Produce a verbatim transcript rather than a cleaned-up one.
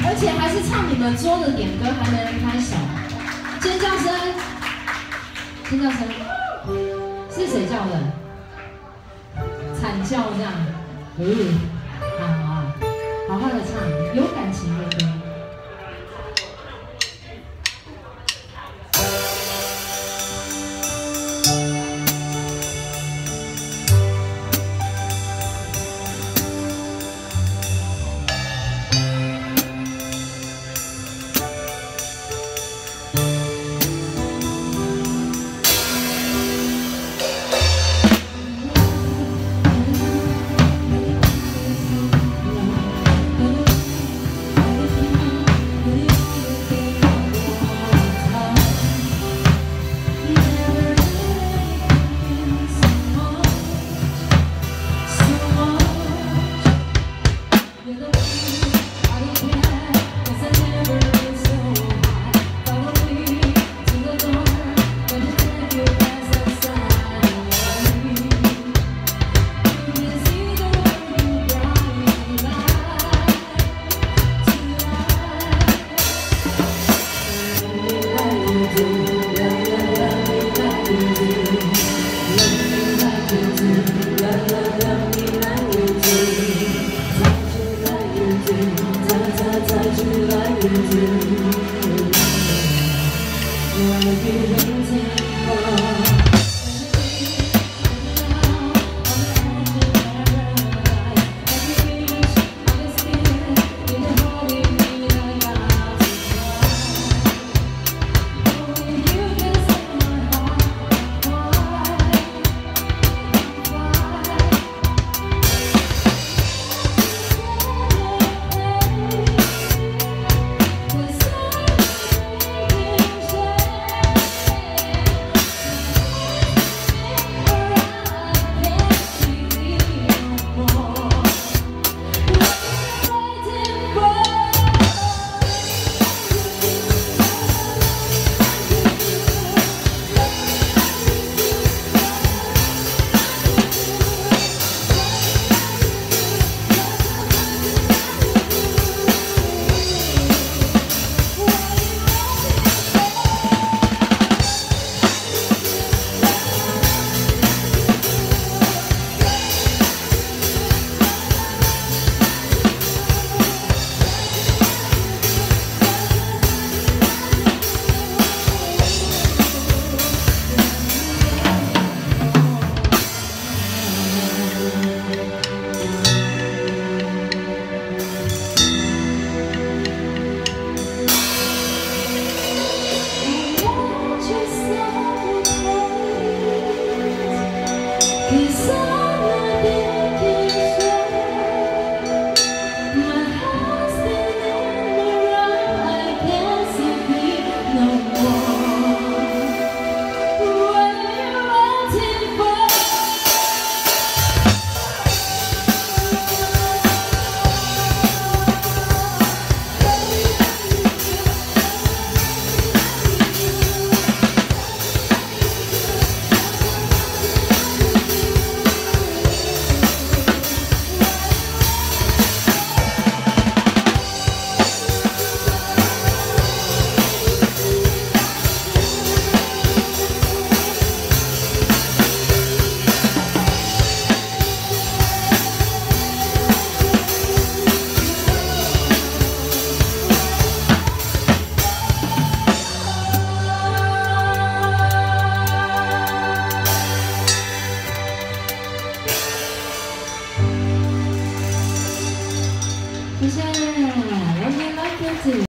而且还是唱你们桌的点歌，还没人拍手，尖叫声，尖叫声，是谁叫的？惨叫这样，嗯，好啊，好好的唱，有感情的歌。 谢谢。